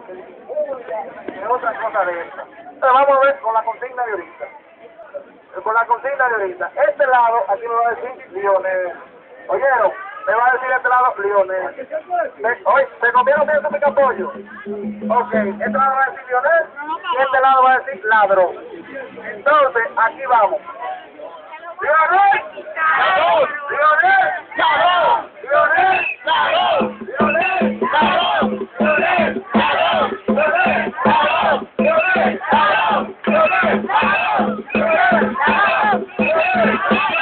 de otra cosa de esta. Entonces vamos a ver con la consigna de ahorita. Con la consigna de ahorita. Este lado, aquí me va a decir Lionel. ¿Oyeron? Me va a decir este lado Lionel. Oye, ¿se comieron bien su picapollo? Ok, este lado va a decir Lionel y este lado va a decir ladrón. Entonces, aquí vamos. ¡Lionel! ¡Ladrón! ¡Lionel! ¡Ladrón! ¡Lionel! ¡Ladrón! ¡Lionel! ¡Ladrón! ¡Lionel! ¡Ladrón! ¡Lionel! ¡Ladrón! ¡Lionel! ¡Ladrón! ¡Lionel! ¡Ladrón! ¡Lionel! ¡Ladrón! ¡Lionel!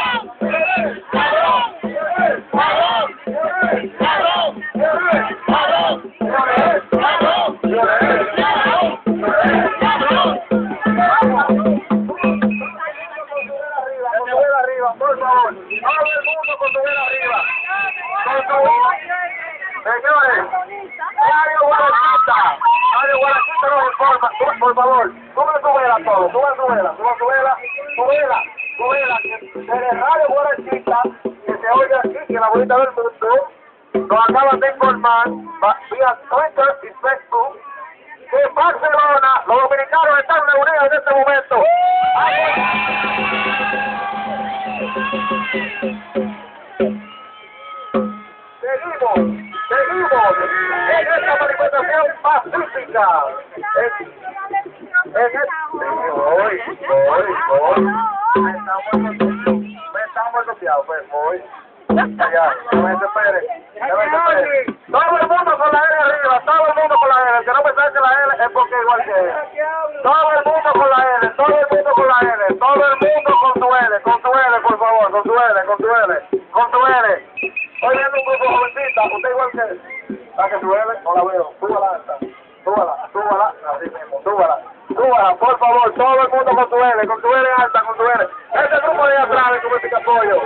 Por favor, todo el mundo con su vela arriba. Señores, Radio Guarachita nos informa. Por favor, suban su vela todos, suban su vela, que desde Radio Guarachita, que se oye aquí, que la bonita del mundo, nos acaban de informar, vía Twitter y Facebook, que en Barcelona los dominicanos están reunidos en este momento. Seguimos en esta manifestación pacífica. Me estamos bloqueados, pues voy. Ya, no me desespere. Todo el mundo con la L arriba, todo el mundo con la L. El que no me saque la L es porque igual que él. Todo el mundo con la L, todo el mundo con la L, todo el mundo con su L, por favor, con su L. Hoy viene un grupo jovencita, usted igual que él. ¿La que su L? No la veo. Súbala alta. Súbala, así mismo, súbala, por favor, todo el mundo con su L alta, con su L. Este grupo de atrás es como este apoyo.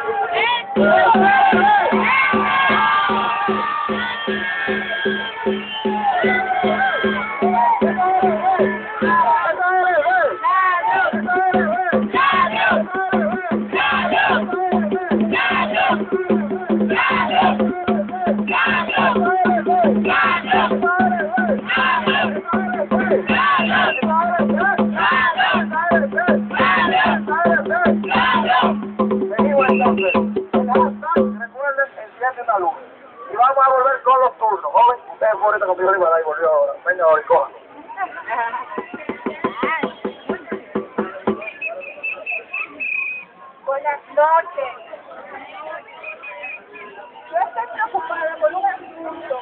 Y vamos a volver con los turnos. Joven, usted por esta conmigo arriba, ahí volvió ahora. Venga, hoy, coja. Buenas noches. Yo estoy preocupada por un asunto.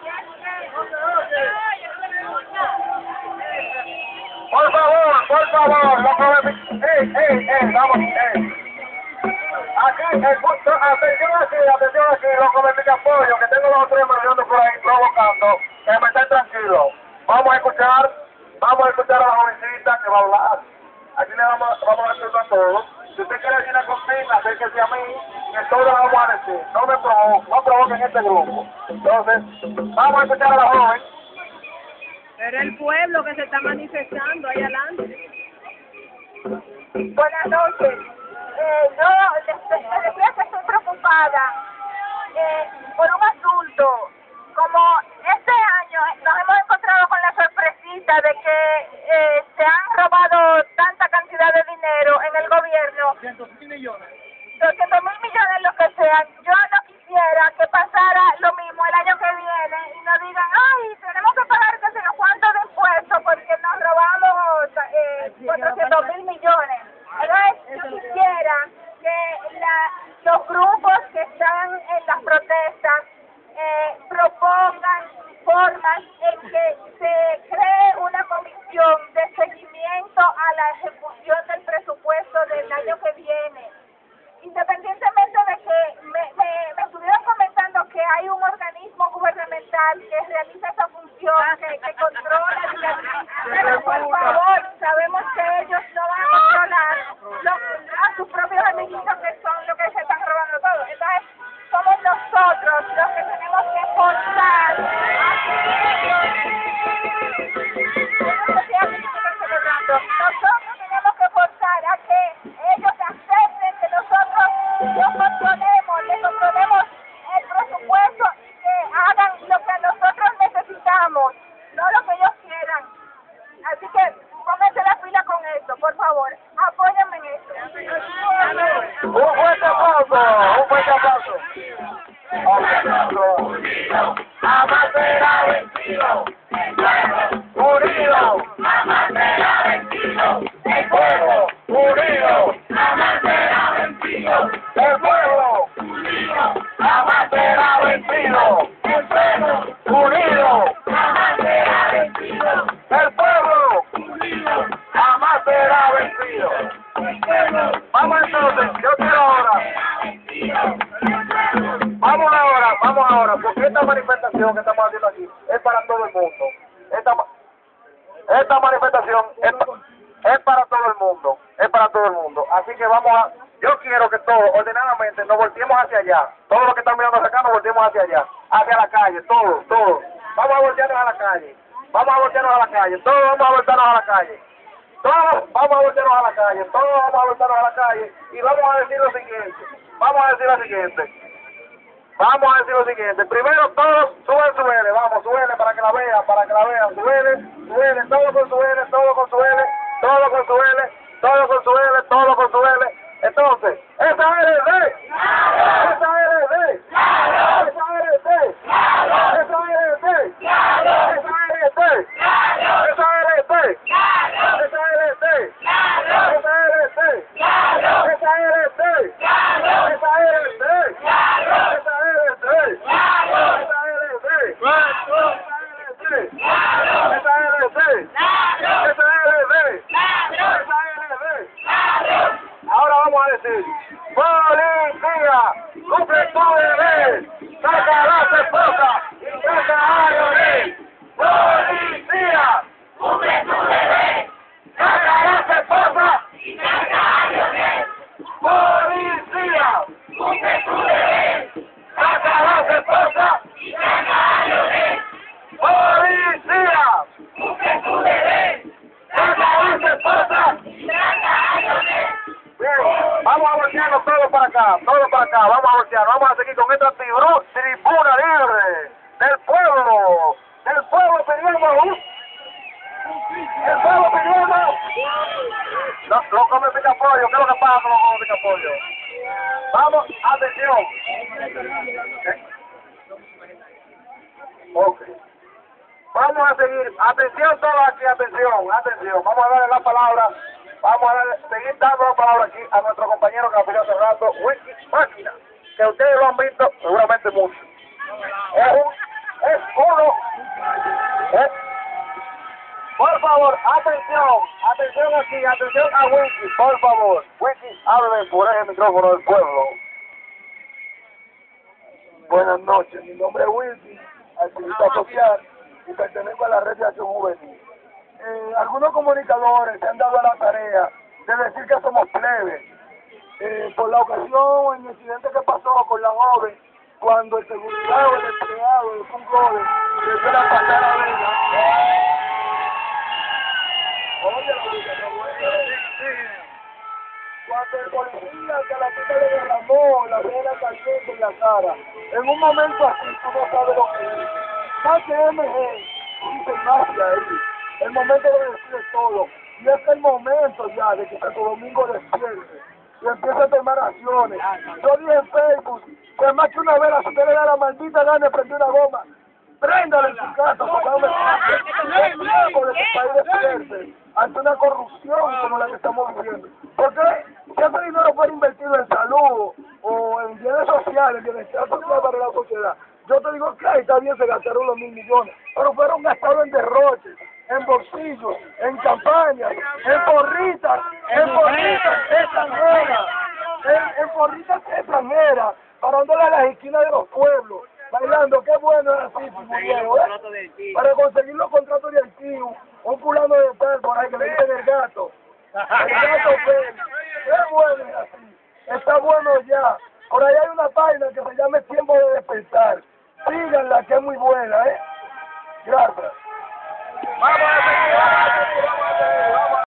Por favor, vamos, Aquí, atención aquí, loco de Picapollo, que tengo los tres manejando por ahí provocando, que me estén tranquilos. Vamos a escuchar a la jovencita que va a hablar. Aquí le vamos a decir a todos. Si usted quiere decir una consigna, acérquese a mí, que todos la vamos a decir. No provoquen este grupo. Entonces, vamos a escuchar a la joven. Pero el pueblo que se está manifestando ahí adelante. Buenas noches. Yo les decía que estoy preocupada por un asunto. Como este año nos hemos encontrado con la sorpresita de que se han robado tanta cantidad de dinero en el gobierno. 200.000 millones. 200.000 millones, lo que sean. Yo no quisiera que pasara lo mismo el año que viene y nos digan, ay, tenemos que pagar que sé yo cuánto de impuestos porque nos robamos 400.000 millones. Entonces, yo quisiera que los grupos que están en las protestas propongan formas en que se cree una comisión de seguimiento a la ejecución del presupuesto del año que viene. Independientemente de que me estuvieron comentando que hay un organismo gubernamental que realiza esa función, que controla, pero por favor, sabemos que ellos no van a controlar a sus propios amiguitos que son los que se están robando todo. Entonces, somos nosotros los que tenemos que forzar nosotros tenemos que forzar a que ellos acepten que nosotros les controlemos el presupuesto y que hagan lo que nosotros necesitamos, no lo que ellos quieren. vencido. Unido. Jamás será vencido. El pueblo unido. Jamás será vencido. El pueblo unido. Jamás será vencido. El pueblo unido. Jamás será vencido. El pueblo unido. Jamás será vencido. Vamos entonces, yo quiero ahora. Vamos ahora, porque esta manifestación que estamos haciendo aquí es para todo el mundo. Esta manifestación es para todo el mundo, es para todo el mundo. Así que yo quiero que todos, ordenadamente, nos volteemos hacia allá. Todos los que están mirando acá, nos volteemos hacia allá, hacia la calle, todos. Vamos a voltearnos a la calle, todos vamos a voltearnos a la calle. Todos vamos a voltearnos a la calle, y vamos a decir lo siguiente. Vamos a decir lo siguiente. Primero todos suben su L, vamos, suele para que la vean, suele, todo con su L, todo con su L. Entonces, esa LD. Ahora vamos a decir, policía, cumple tu deber, saca las esposas y saca a Leonel. Policía, cumple tu deber, saca las esposas y saca a Leonel. Policía, cumple tu deber, saca las esposas y saca a Leonel. Policía, cumple tu deber, saca las esposas y saca a Leonel. Bien, vamos a voltearnos todos para acá, vamos a seguir con esta tribuna libre del pueblo pidiendo los come pica pollo, ¿qué es lo que pasa con los come pica pollo? Vamos, atención. Ok. Vamos a seguir, atención todos aquí, atención, vamos a darle la palabra, seguir dando la palabra aquí a nuestro compañero que apoyó hace rato, Wiki Máquina, que ustedes lo han visto seguramente mucho. Por favor, atención aquí, atención a Wiki, por favor. Wiki, hable por ese micrófono del pueblo. Buenas noches, mi nombre es Wilkie, activista social y pertenezco a la Red de Acción Juvenil. Algunos comunicadores se han dado a la tarea de decir que somos plebes. Por la ocasión, el incidente que pasó con la joven, cuando el seguridad o el empleado de un joven le dio la pasada vena. Oye, la vida, qué buena. Cuando el policía que la tipa le derramó la vena caliente en la cara, en un momento así tú no sabes lo que es. Más que MG, dice magia ahí. El momento de decir todo. Y es el momento ya de que Santo Domingo despierte y empiece a tomar acciones. Yo dije en Facebook que más que una vela, si usted le da la maldita gana de prender una goma, préndale en su casa, porque no me es tiempo de que el país despierte ante una corrupción como la que estamos viviendo. Porque si ese dinero fuera invertido en salud o en bienes sociales, en bienestar social para la sociedad, yo te digo que está bien, se gastaron los 1.000 millones, pero fueron gastados en derroches, en bolsillos, en campañas, en porritas extranjeras, parándole a las esquinas de los pueblos, bailando, qué bueno era así, Figuriero, para conseguir los contratos de Haití, un fulano de tal por ahí que le dicen el gato Pérez, qué bueno es así, está bueno ya. Por ahí hay una página que se llama Tiempo de Despertar, síganla que es muy buena, gracias. Vamos a seguir.